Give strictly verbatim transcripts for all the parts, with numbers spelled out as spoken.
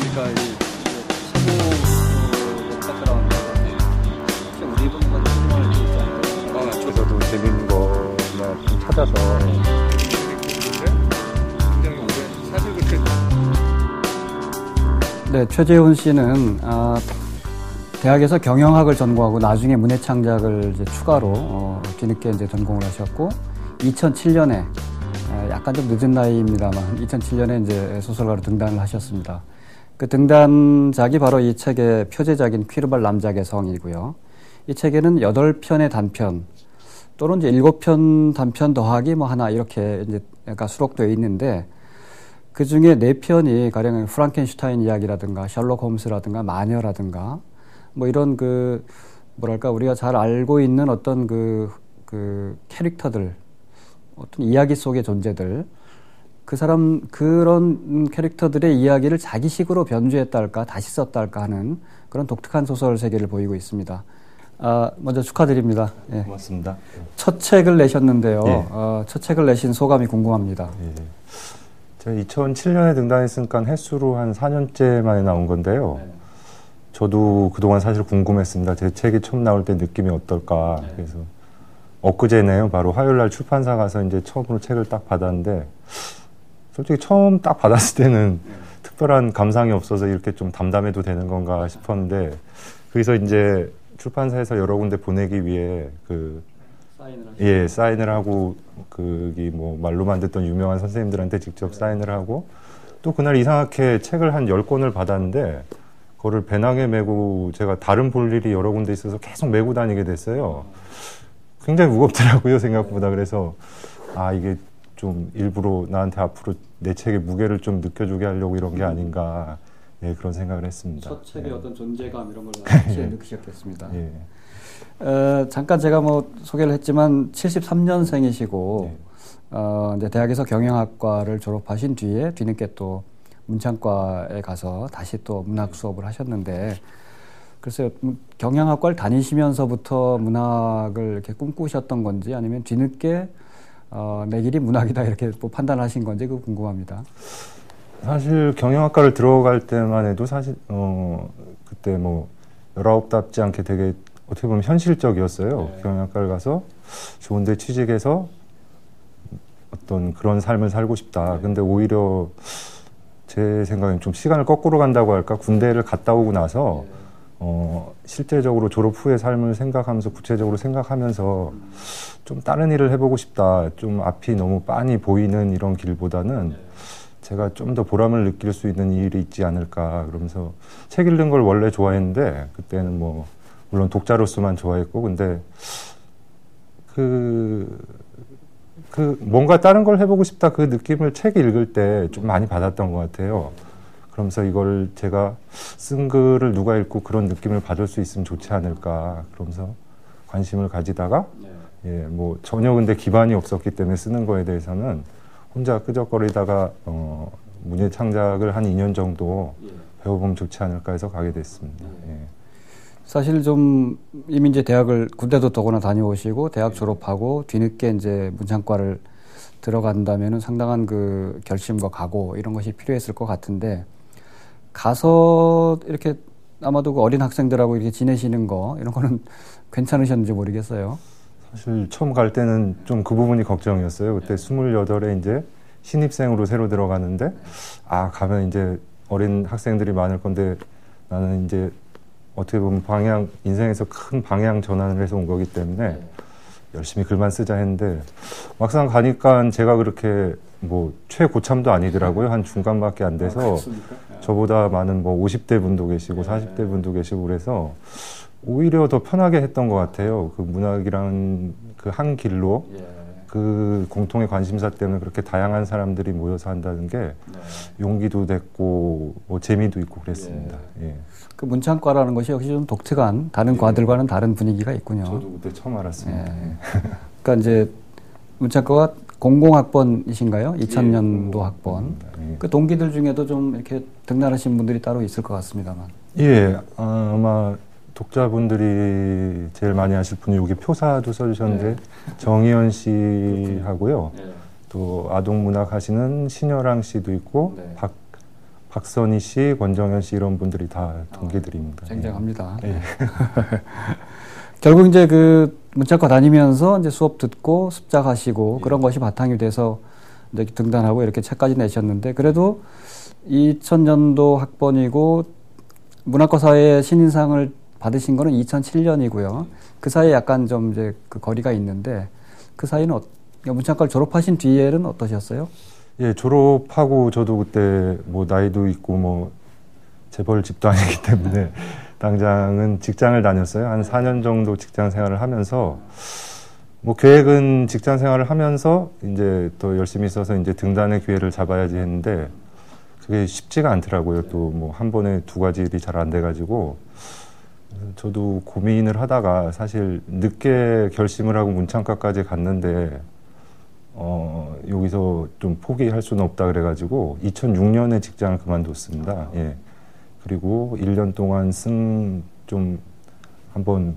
보니까 이 최고 백그라운드인데 혹시 우리 분만 설명할 수 있지 않을까요? 아, 저도 재밌는 거나 좀 찾아서 굉장히 오랜 사실 그렇게. 네, 최재훈 씨는 아, 대학에서 경영학을 전공하고 나중에 문예창작을 이제 추가로 어, 뒤늦게 이제 전공을 하셨고 이천칠 년에 약간 좀 늦은 나이입니다만 이천칠 년에 이제 소설가로 등단을 하셨습니다. 그 등단작이 바로 이 책의 표제작인 퀴르발 남작의 성이고요. 이 책에는 여덟 편의 단편 또는 이제 일곱 편 단편 더하기 뭐 하나 이렇게 이제 약간 수록되어 있는데 그 중에 네 편이 가령 프랑켄슈타인 이야기라든가 셜록 홈스라든가 마녀라든가 뭐 이런 그 뭐랄까 우리가 잘 알고 있는 어떤 그, 그 캐릭터들 어떤 이야기 속의 존재들 그 사람 그런 캐릭터들의 이야기를 자기식으로 변주했다 할까 다시 썼다 할까 하는 그런 독특한 소설 세계를 보이고 있습니다. 아, 먼저 축하드립니다. 예. 고맙습니다. 첫 책을 내셨는데요. 예. 어, 첫 책을 내신 소감이 궁금합니다. 예. 제가 이천칠 년에 등단했으니까 횟수로 한 사 년째 만에 나온 건데요. 네. 저도 그동안 사실 궁금했습니다. 제 책이 처음 나올 때 느낌이 어떨까. 네. 그래서 엊그제네요. 바로 화요일 날 출판사 가서 이제 처음으로 책을 딱 받았는데 솔직히 처음 딱 받았을 때는 네. 특별한 감상이 없어서 이렇게 좀 담담해도 되는 건가 싶었는데 거기서 이제 출판사에서 여러 군데 보내기 위해 그 사인을 예 사인을 하고 거기 뭐 말로만 듣던 유명한 선생님들한테 직접 사인을 하고 또 그날 이상하게 책을 한 열 권을 받았는데 그거를 배낭에 메고 제가 다른 볼 일이 여러 군데 있어서 계속 메고 다니게 됐어요. 굉장히 무겁더라고요 생각보다. 그래서 아 이게 좀 일부러 나한테 앞으로 내 책의 무게를 좀 느껴주게 하려고 이런 게 아닌가 예, 그런 생각을 했습니다. 첫 책의 예. 어떤 존재감 이런 걸 확실히 느끼셨겠습니다. 예. 어, 잠깐 제가 뭐 소개를 했지만 칠십삼 년생이시고 예. 어, 이제 대학에서 경영학과를 졸업하신 뒤에 뒤늦게 또 문창과에 가서 다시 또 문학 수업을 하셨는데 글쎄요 경영학과를 다니시면서부터 문학을 이렇게 꿈꾸셨던 건지 아니면 뒤늦게 어, 내 길이 문학이다 이렇게 뭐 판단하신 건지 그거 궁금합니다. 사실 경영학과를 들어갈 때만 해도 사실 어 그때 뭐 열아홉답지 않게 되게 어떻게 보면 현실적이었어요. 네. 경영학과를 가서 좋은데 취직해서 어떤 그런 삶을 살고 싶다. 네. 근데 오히려 제 생각엔 좀 시간을 거꾸로 간다고 할까 군대를 갔다 오고 나서 네. 어 실제적으로 졸업 후의 삶을 생각하면서 구체적으로 생각하면서 음. 좀 다른 일을 해보고 싶다. 좀 앞이 너무 빤히 보이는 이런 길보다는 네. 제가 좀 더 보람을 느낄 수 있는 일이 있지 않을까 그러면서 책 읽는 걸 원래 좋아했는데 그때는 뭐 물론 독자로서만 좋아했고 근데 그, 그 뭔가 다른 걸 해보고 싶다 그 느낌을 책 읽을 때 좀 많이 받았던 것 같아요. 그러면서 이걸 제가 쓴 글을 누가 읽고 그런 느낌을 받을 수 있으면 좋지 않을까 그러면서 관심을 가지다가 예, 뭐 전혀 근데 기반이 없었기 때문에 쓰는 거에 대해서는 혼자 끄적거리다가 어, 문예창작을 한 이 년 정도 예. 배워보면 좋지 않을까 해서 가게 됐습니다. 예. 예. 사실 좀 이미 이제 대학을 군대도 더구나 다녀오시고 대학 졸업하고 뒤늦게 이제 문창과를 들어간다면은 상당한 그 결심과 각오 이런 것이 필요했을 것 같은데 가서 이렇게 아마도 그 어린 학생들하고 이렇게 지내시는 거 이런 거는 괜찮으셨는지 모르겠어요. 사실 처음 갈 때는 좀 그 부분이 걱정이었어요. 그때 스물여덟에 이제 신입생으로 새로 들어가는데 아 가면 이제 어린 학생들이 많을 건데 나는 이제 어떻게 보면 방향 인생에서 큰 방향 전환을 해서 온 거기 때문에 열심히 글만 쓰자 했는데 막상 가니까 제가 그렇게 뭐 최고참도 아니더라고요. 한 중간밖에 안 돼서 아, 저보다 많은 뭐 오십 대 분도 계시고 사십 대 분도 계시고 그래서 오히려 더 편하게 했던 것 같아요. 그 문학이라는 그 한 길로 예. 그 공통의 관심사 때문에 그렇게 다양한 사람들이 모여서 한다는 게 네. 용기도 됐고 뭐 재미도 있고 그랬습니다. 예. 예. 그 문창과라는 것이 역시 좀 독특한 다른 예. 과들과는 다른 분위기가 있군요. 저도 그때 처음 알았습니다. 예. 그러니까 이제 문창과가 공공학번이신가요? 이천 년도 예. 학번. 예. 그 동기들 중에도 좀 이렇게 등단하신 분들이 따로 있을 것 같습니다만. 예, 아, 아마. 독자분들이 제일 많이 아실 분이 여기 표사도 써주셨는데 네. 정희연 씨하고요. 네. 또 아동문학 하시는 신여랑 씨도 있고 네. 박선희 씨, 권정현 씨 이런 분들이 다 동기들입니다. 아, 쟁쟁합니다. 예. 예. 결국 이제 그 문창과 다니면서 이제 수업 듣고 습작하시고 예. 그런 것이 바탕이 돼서 이제 등단하고 이렇게 책까지 내셨는데 그래도 이천 년도 학번이고 문학과 사회의 신인상을 받으신 거는 이천칠 년이고요. 그 사이에 약간 좀 이제 그 거리가 있는데 그 사이는 어, 문창과를 졸업하신 뒤에는 어떠셨어요? 예, 졸업하고 저도 그때 뭐 나이도 있고 뭐 재벌 집도 아니기 때문에 당장은 직장을 다녔어요. 한 사 년 정도 직장 생활을 하면서 뭐 계획은 직장 생활을 하면서 이제 더 열심히 써서 이제 등단의 기회를 잡아야지 했는데 그게 쉽지가 않더라고요. 또 뭐 한 번에 두 가지 일이 잘 안 돼가지고 저도 고민을 하다가 사실 늦게 결심을 하고 문창과까지 갔는데 어, 여기서 좀 포기할 수는 없다 그래가지고 이천육 년에 직장을 그만뒀습니다. 예. 그리고 일 년 동안 승, 좀, 한번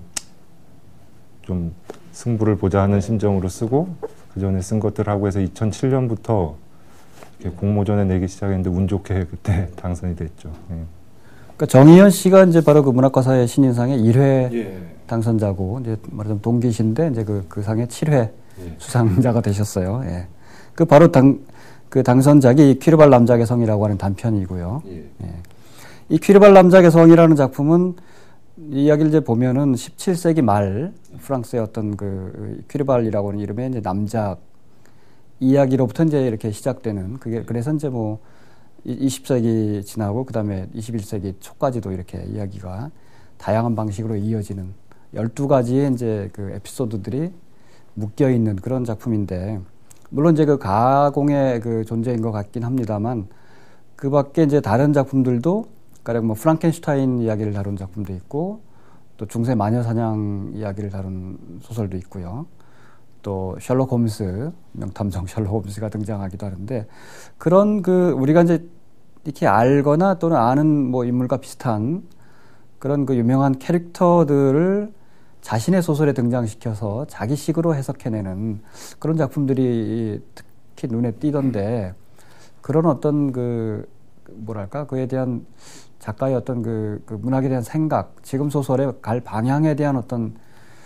좀 승부를 보자 하는 심정으로 쓰고 그 전에 쓴 것들하고 해서 이천칠 년부터 이렇게 공모전에 내기 시작했는데 운 좋게 그때 당선이 됐죠. 예. 그러니까 정의연 씨가 이제 바로 그 문학과사회 신인상의 일 회 예. 당선자고 이제 말하자면 동기신데 이제 그, 그 상의 칠 회 예. 수상자가 되셨어요. 예. 그 바로 당, 그 당선작이 퀴르발 남작의 성이라고 하는 단편이고요. 예. 예. 이 퀴르발 남작의 성이라는 작품은 이야기를 이제 보면은 십칠 세기 말 프랑스의 어떤 그 퀴르발이라고 하는 이름의 이제 남작 이야기로부터 이제 이렇게 시작되는 그게 그래서 이제 뭐 이십 세기 지나고 그다음에 이십일 세기 초까지도 이렇게 이야기가 다양한 방식으로 이어지는 열두 가지의 이제 그 에피소드들이 묶여 있는 그런 작품인데 물론 이제 그 가공의 그 존재인 것 같긴 합니다만 그 밖에 이제 다른 작품들도 가령 뭐 프랑켄슈타인 이야기를 다룬 작품도 있고 또 중세 마녀 사냥 이야기를 다룬 소설도 있고요. 또 셜록 홈스, 명탐정 셜록 홈스가 등장하기도 하는데 그런 그 우리가 이제 이렇게 알거나 또는 아는 뭐 인물과 비슷한 그런 그 유명한 캐릭터들을 자신의 소설에 등장시켜서 자기식으로 해석해내는 그런 작품들이 특히 눈에 띄던데 그런 어떤 그 뭐랄까 그에 대한 작가의 어떤 그, 그 문학에 대한 생각, 지금 소설에 갈 방향에 대한 어떤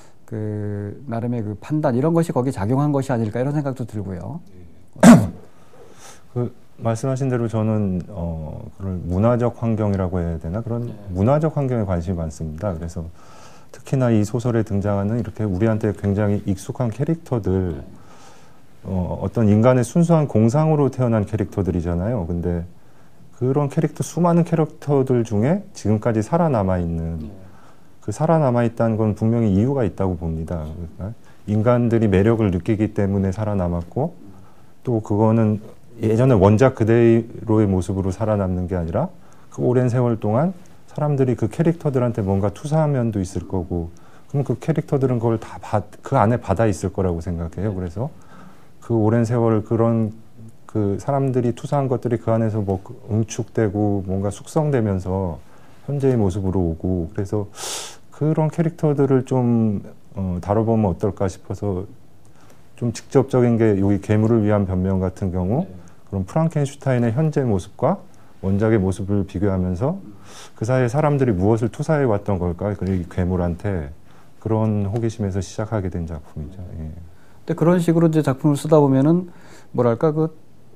그 나름의 그 판단 이런 것이 거기 작용한 것이 아닐까 이런 생각도 들고요. 그 말씀하신 대로 저는 어 그런 문화적 환경이라고 해야 되나 그런 네. 문화적 환경에 관심이 많습니다. 그래서 특히나 이 소설에 등장하는 이렇게 우리한테 굉장히 익숙한 캐릭터들 네. 어, 어떤 인간의 순수한 공상으로 태어난 캐릭터들이잖아요. 근데 그런 캐릭터 수많은 캐릭터들 중에 지금까지 살아남아 있는 네. 그 살아남아 있다는 건 분명히 이유가 있다고 봅니다. 그러니까 인간들이 매력을 느끼기 때문에 살아남았고 또 그거는 예전에 원작 그대로의 모습으로 살아남는 게 아니라 그 오랜 세월 동안 사람들이 그 캐릭터들한테 뭔가 투사한 면도 있을 거고 그럼 그 캐릭터들은 그걸 다 그 안에 받아 있을 거라고 생각해요. 그래서 그 오랜 세월 그런 그 사람들이 투사한 것들이 그 안에서 뭐 응축되고 뭔가 숙성되면서 현재의 모습으로 오고 그래서 그런 캐릭터들을 좀 어, 다뤄보면 어떨까 싶어서 좀 직접적인 게 여기 괴물을 위한 변명 같은 경우 네. 그런 프랑켄슈타인의 현재 모습과 원작의 모습을 비교하면서 그 사이에 사람들이 무엇을 투사해 왔던 걸까? 그 괴물한테 그런 호기심에서 시작하게 된 작품이죠. 예. 근데 그런 식으로 이제 작품을 쓰다 보면은 뭐랄까 그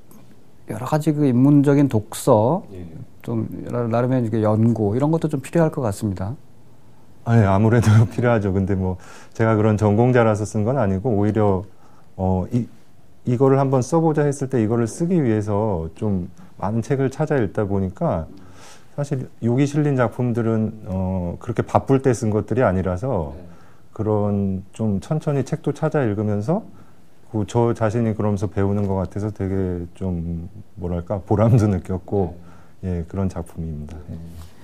여러 가지 그 인문적인 독서 예. 좀 나름의 연구 이런 것도 좀 필요할 것 같습니다. 네, 아무래도 필요하죠. 근데 뭐 제가 그런 전공자라서 쓴 건 아니고 오히려 어, 이, 이거를 한번 써보자 했을 때 이거를 쓰기 위해서 좀 많은 책을 찾아 읽다 보니까 사실 여기 실린 작품들은 어, 그렇게 바쁠 때 쓴 것들이 아니라서 그런 좀 천천히 책도 찾아 읽으면서 그 저 자신이 그러면서 배우는 것 같아서 되게 좀 뭐랄까 보람도 느꼈고 예, 그런 작품입니다. 예.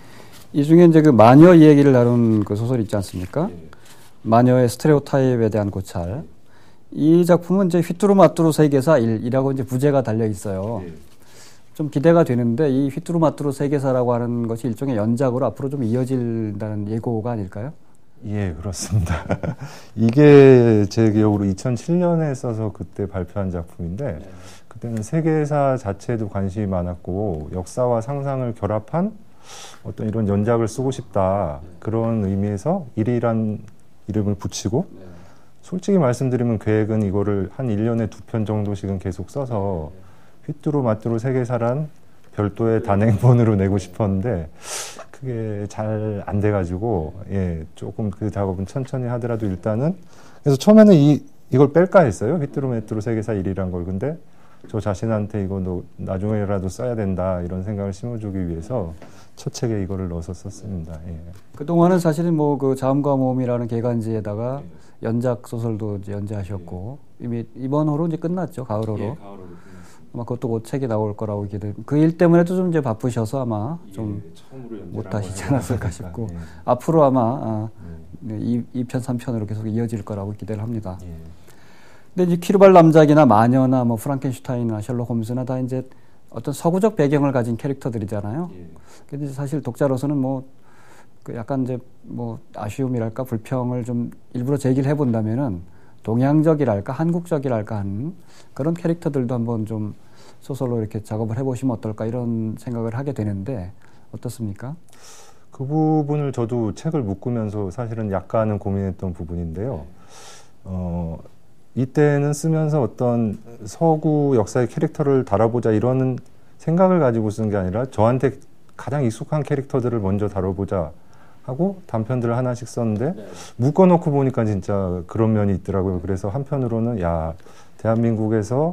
이 중에 이제 그 마녀 이야기를 다룬 그 소설 있지 않습니까? 예. 마녀의 스테레오타입에 대한 고찰. 이 작품은 이제 휘뚜루마뚜루 세계사 일이라고 이제 부제가 달려 있어요. 예. 좀 기대가 되는데 이 휘뚜루마뚜루 세계사라고 하는 것이 일종의 연작으로 앞으로 좀 이어진다는 예고가 아닐까요? 예, 그렇습니다. 이게 제 기억으로 이천칠 년에 써서 그때 발표한 작품인데 예. 그때는 세계사 자체에도 관심이 많았고 역사와 상상을 결합한 어떤 이런 연작을 쓰고 싶다. 그런 의미에서 일이란 이름을 붙이고 솔직히 말씀드리면 계획은 이거를 한 일 년에 두 편 정도씩은 계속 써서 휘뚜루마뚜루 세계사란 별도의 단행본으로 내고 싶었는데 그게 잘 안 돼가지고 예 조금 그 작업은 천천히 하더라도 일단은 그래서 처음에는 이 이걸 뺄까 했어요. 휘뚜루마뚜루 세계사 일이란 걸. 근데 저 자신한테 이거 너 나중에라도 써야 된다 이런 생각을 심어주기 위해서 첫 책에 이거를 넣어서 썼습니다. 예. 그동안은 사실은 뭐 그 자음과 모음이라는 개간지에다가 연작 소설도 이제 연재하셨고 이미 이번 호로 이제 끝났죠. 가을호로. 예, 가을호로 끝났습니다. 아마 그것도 곧 책이 나올 거라고 기대. 그 일 때문에도 좀 이제 바쁘셔서 아마 좀 못 하시지 않았을까 싶고 예. 앞으로 아마 아, 이, 이 편, 삼 편으로 계속 이어질 거라고 기대를 합니다. 예. 근데 이제 키르발 남작이나 마녀나 뭐 프랑켄슈타인이나 셜록 홈즈나 다 이제 어떤 서구적 배경을 가진 캐릭터들이잖아요. 예. 근데 사실 독자로서는 뭐 그 약간 이제 뭐 아쉬움이랄까 불평을 좀 일부러 제기를 해본다면은 동양적이랄까 한국적이랄까 하는 그런 캐릭터들도 한번 좀 소설로 이렇게 작업을 해보시면 어떨까 이런 생각을 하게 되는데 어떻습니까? 그 부분을 저도 책을 묶으면서 사실은 약간은 고민했던 부분인데요. 어, 이때는 쓰면서 어떤 서구 역사의 캐릭터를 다뤄보자 이런 생각을 가지고 쓴 게 아니라 저한테 가장 익숙한 캐릭터들을 먼저 다뤄보자 하고 단편들을 하나씩 썼는데 네. 묶어놓고 보니까 진짜 그런 면이 있더라고요. 그래서 한편으로는 야 대한민국에서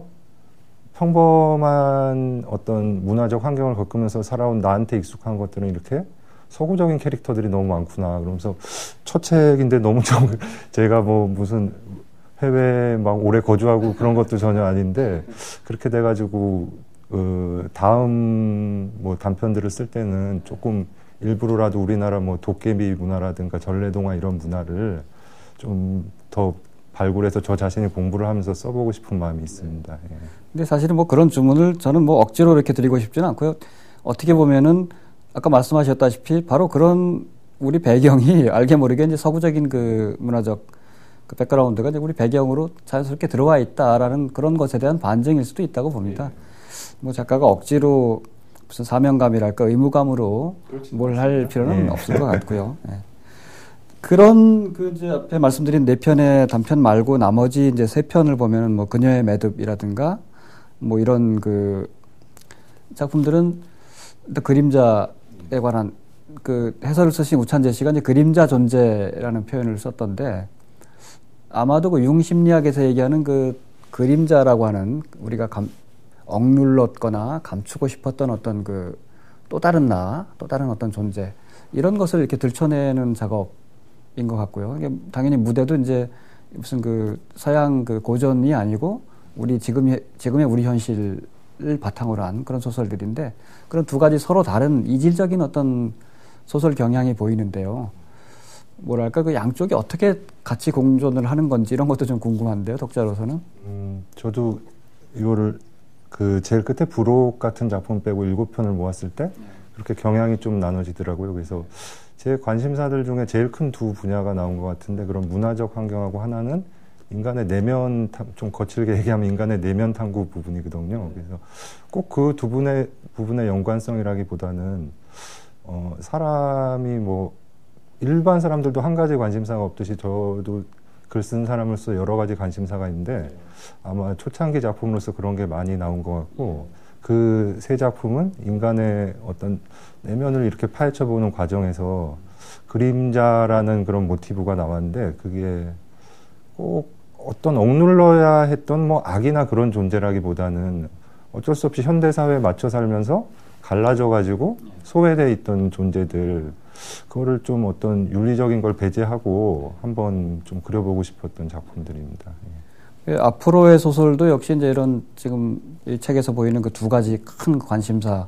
평범한 어떤 문화적 환경을 겪으면서 살아온 나한테 익숙한 것들은 이렇게 서구적인 캐릭터들이 너무 많구나. 그러면서 첫 책인데 너무 좀 제가 뭐 무슨 해외에 막 오래 거주하고 그런 것도 전혀 아닌데 그렇게 돼가지고 그 다음 뭐 단편들을 쓸 때는 조금 일부러라도 우리나라 뭐 도깨비 문화라든가 전래동화 이런 문화를 좀 더 발굴해서 저 자신이 공부를 하면서 써보고 싶은 마음이 있습니다. 예. 근데 사실은 뭐 그런 주문을 저는 뭐 억지로 이렇게 드리고 싶지는 않고요. 어떻게 보면은 아까 말씀하셨다시피 바로 그런 우리 배경이 알게 모르게 이제 서구적인 그 문화적 그 백그라운드가 이제 우리 배경으로 자연스럽게 들어와 있다라는 그런 것에 대한 반증일 수도 있다고 봅니다. 뭐 작가가 억지로 무슨 사명감이랄까 의무감으로 뭘 할 필요는 네. 없을 것 같고요. 네. 그런 그 이제 앞에 말씀드린 네 편의 단편 말고 나머지 이제 세 편을 보면은 뭐 그녀의 매듭이라든가 뭐 이런 그 작품들은 그림자에 관한 그 해설을 쓰신 우찬재 씨가 이제 그림자 존재라는 표현을 썼던데 아마도 그 융심리학에서 얘기하는 그 그림자라고 하는 우리가 감, 억눌렀거나 감추고 싶었던 어떤 그 또 다른 나, 또 다른 어떤 존재 이런 것을 이렇게 들춰내는 작업인 것 같고요. 이게 당연히 무대도 이제 무슨 그 서양 그 고전이 아니고 우리 지금의 지금의 우리 현실을 바탕으로 한 그런 소설들인데 그런 두 가지 서로 다른 이질적인 어떤 소설 경향이 보이는데요. 뭐랄까 그 양쪽이 어떻게 같이 공존을 하는 건지 이런 것도 좀 궁금한데요, 독자로서는. 음, 저도 이거를 그 제일 끝에 부록 같은 작품 빼고 일곱 편을 모았을 때 그렇게 경향이 좀 나눠지더라고요. 그래서 제 관심사들 중에 제일 큰 두 분야가 나온 것 같은데 그런 문화적 환경하고 하나는 인간의 내면 탐, 좀 거칠게 얘기하면 인간의 내면 탐구 부분이거든요. 그래서 꼭 그 두 분의 부분의 연관성이라기보다는 어, 사람이 뭐 일반 사람들도 한 가지 관심사가 없듯이 저도 글 쓴 사람으로서 여러 가지 관심사가 있는데 아마 초창기 작품으로서 그런 게 많이 나온 것 같고 그 세 작품은 인간의 어떤 내면을 이렇게 파헤쳐보는 과정에서 그림자라는 그런 모티브가 나왔는데 그게 꼭 어떤 억눌러야 했던 뭐 악이나 그런 존재라기보다는 어쩔 수 없이 현대사회에 맞춰 살면서 갈라져가지고 소외되어 있던 존재들 그거를 좀 어떤 윤리적인 걸 배제하고 한번 좀 그려보고 싶었던 작품들입니다. 예, 앞으로의 소설도 역시 이제 이런 지금 이 책에서 보이는 그 두 가지 큰 관심사를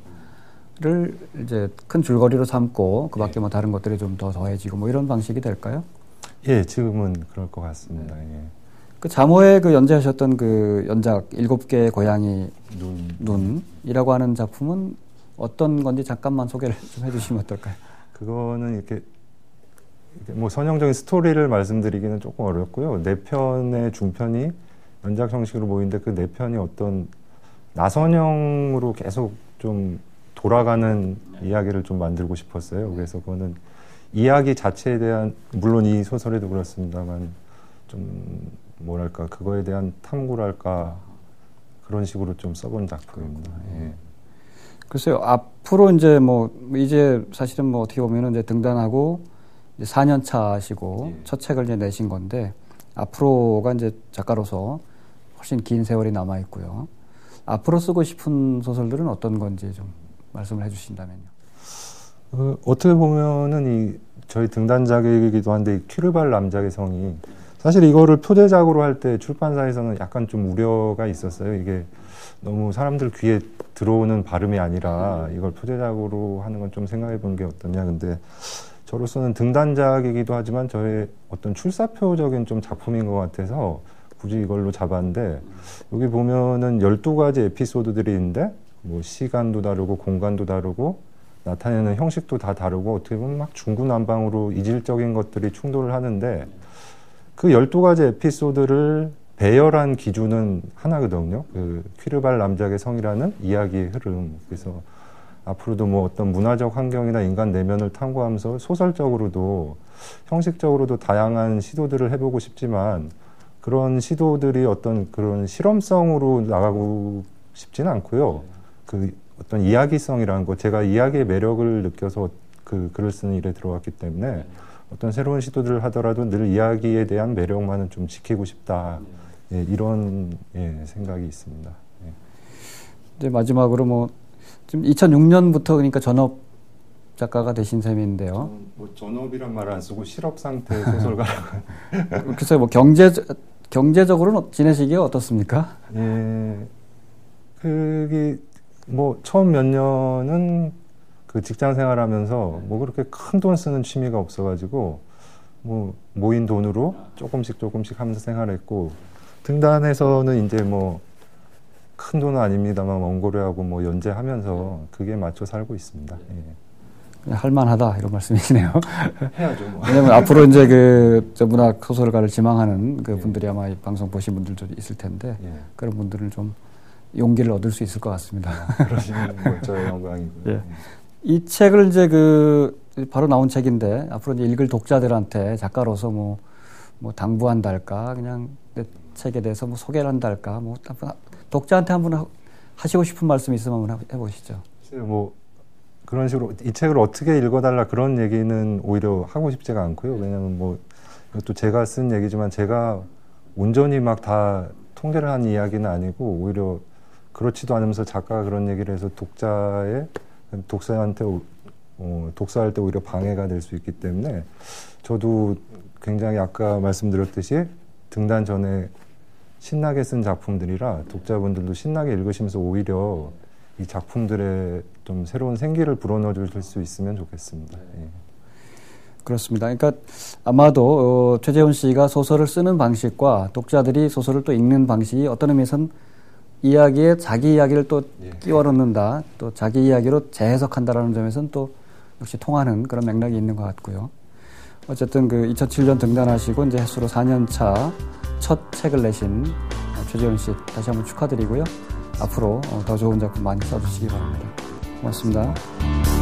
이제 큰 줄거리로 삼고 그 밖에 뭐 다른 것들이 좀 더 더해지고 뭐 이런 방식이 될까요? 예, 지금은 그럴 것 같습니다. 네. 예. 그 자모에 그 연재하셨던 그 연작 일곱 개의 고양이 눈. 눈이라고 하는 작품은 어떤 건지 잠깐만 소개를 좀 해주시면 어떨까요? 그거는 이렇게, 이렇게 뭐 선형적인 스토리를 말씀드리기는 조금 어렵고요. 네 편의 중편이 연작 형식으로 보이는데 그 네 편이 어떤 나선형으로 계속 좀 돌아가는 이야기를 좀 만들고 싶었어요. 그래서 그거는 이야기 자체에 대한, 물론 이 소설에도 그렇습니다만 좀 뭐랄까 그거에 대한 탐구랄까 그런 식으로 좀 써본 작품입니다. 예. 글쎄요, 앞으로 이제 뭐 이제 사실은 뭐 어떻게 보면은 이제 등단하고 이제 사 년 차시고 예. 첫 책을 이제 내신 건데 앞으로가 이제 작가로서 훨씬 긴 세월이 남아 있고요. 앞으로 쓰고 싶은 소설들은 어떤 건지 좀 말씀을 해주신다면요. 어, 어떻게 보면은 이 저희 등단작이기도 한데 이 퀴르발 남작의 성이 사실 이거를 표제작으로 할 때 출판사에서는 약간 좀 우려가 있었어요. 이게 너무 사람들 귀에 들어오는 발음이 아니라 이걸 표제작으로 하는 건 좀 생각해 보는 게 어떠냐. 근데 저로서는 등단작이기도 하지만 저의 어떤 출사표적인 좀 작품인 것 같아서 굳이 이걸로 잡았는데 여기 보면은 열두 가지 에피소드들이 있는데 뭐 시간도 다르고 공간도 다르고 나타내는 형식도 다 다르고 어떻게 보면 막 중구난방으로 이질적인 것들이 충돌을 하는데 그 열두 가지 에피소드를 배열한 기준은 하나거든요. 그 퀴르발 남작의 성이라는 이야기의 흐름. 그래서 앞으로도 뭐 어떤 문화적 환경이나 인간 내면을 탐구하면서 소설적으로도 형식적으로도 다양한 시도들을 해보고 싶지만 그런 시도들이 어떤 그런 실험성으로 나가고 싶지는 않고요. 그 어떤 이야기성이라는 거, 제가 이야기의 매력을 느껴서 그 글을 쓰는 일에 들어갔기 때문에 어떤 새로운 시도들을 하더라도 늘 이야기에 대한 매력만은 좀 지키고 싶다. 예, 이런 예, 생각이 있습니다. 예. 이제 마지막으로 뭐 지금 이천육 년부터 그러니까 전업 작가가 되신 셈인데요. 뭐 전업이란 말 안 쓰고 실업 상태 소설가라고. 글쎄요, 뭐 경제 경제적으로는 지내시기가 어떻습니까? 예, 그게 뭐 처음 몇 년은 그 직장 생활하면서 뭐 그렇게 큰 돈 쓰는 취미가 없어가지고 뭐 모인 돈으로 조금씩 조금씩 하면서 생활했고 등단에서는 이제 뭐 큰 돈은 아닙니다만 원고료하고 뭐 연재하면서 그게 맞춰 살고 있습니다. 예. 그냥 할만하다 이런 말씀이시네요. 해야죠. 뭐. 왜냐면 앞으로 이제 그 문학 소설가를 지망하는 그 분들이 아마 이 방송 보신 분들도 있을 텐데 예. 그런 분들은 좀 용기를 얻을 수 있을 것 같습니다. 그러시면 뭐 저의 영광이고요. 예. 이 책을 이제 그 바로 나온 책인데 앞으로 이제 읽을 독자들한테 작가로서 뭐, 뭐 당부한달까 그냥 내 책에 대해서 뭐 소개를 한달까 뭐 독자한테 한번 하시고 싶은 말씀 있으면 한번 해보시죠. 뭐 그런 식으로 이 책을 어떻게 읽어달라 그런 얘기는 오히려 하고 싶지가 않고요. 왜냐하면 뭐 이것도 제가 쓴 얘기지만 제가 온전히 막 다 통제를 한 이야기는 아니고 오히려 그렇지도 않으면서 작가가 그런 얘기를 해서 독자의 독서한테 어, 독서할 때 오히려 방해가 될 수 있기 때문에 저도 굉장히 아까 말씀드렸듯이 등단 전에 신나게 쓴 작품들이라 독자분들도 신나게 읽으시면서 오히려 이 작품들에 좀 새로운 생기를 불어넣어 주실 수 있으면 좋겠습니다. 예. 그렇습니다. 그러니까 아마도 어, 최재훈 씨가 소설을 쓰는 방식과 독자들이 소설을 또 읽는 방식이 어떤 의미에서는 이야기에 자기 이야기를 또 예. 끼워 넣는다, 또 자기 이야기로 재해석한다라는 점에서는 또 역시 통하는 그런 맥락이 있는 것 같고요. 어쨌든 그 이천칠 년 등단하시고 이제 횟수로 사 년 차 첫 책을 내신 최재훈 씨 다시 한번 축하드리고요. 앞으로 더 좋은 작품 많이 써주시기 바랍니다. 고맙습니다.